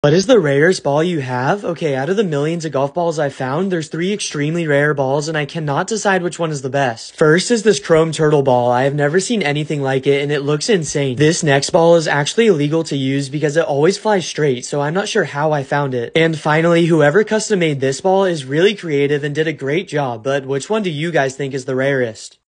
What is the rarest ball you have? Okay, out of the millions of golf balls I found, there's 3 extremely rare balls and I cannot decide which one is the best. First is this chrome turtle ball. I have never seen anything like it and it looks insane. This next ball is actually illegal to use because it always flies straight, so I'm not sure how I found it. And finally, whoever custom made this ball is really creative and did a great job, but which one do you guys think is the rarest?